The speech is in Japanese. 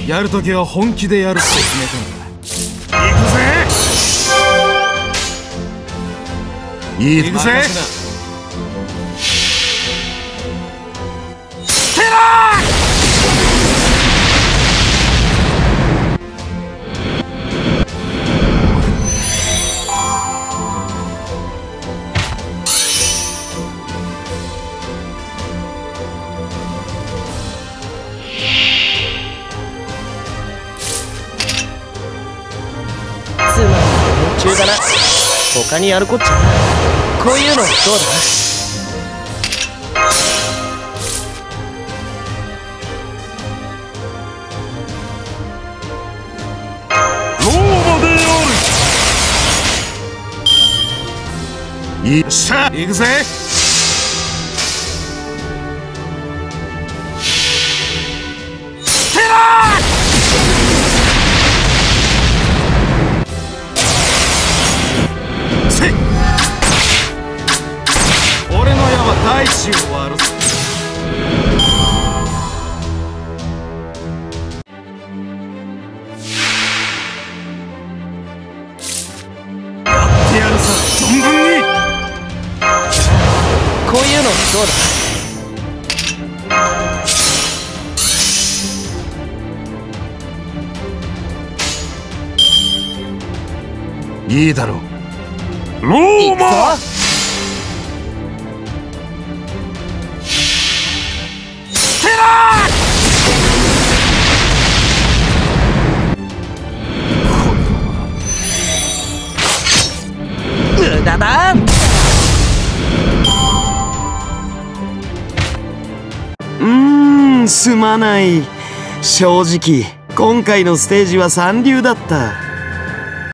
やるときは本気でやるって決めたんだ。行くぜ。いいぜ。ステラつまんない連中だな。他にやるこっちゃな。こういうのどうだ？ ローマである。よっしゃ、行くぜ。ステラ俺の矢は大地を割る。やってやるさ、存分に。 こういうのどうだ？ いいだろう。ローマ。 無駄だ。 すまない。正直今回のステージは三流だった。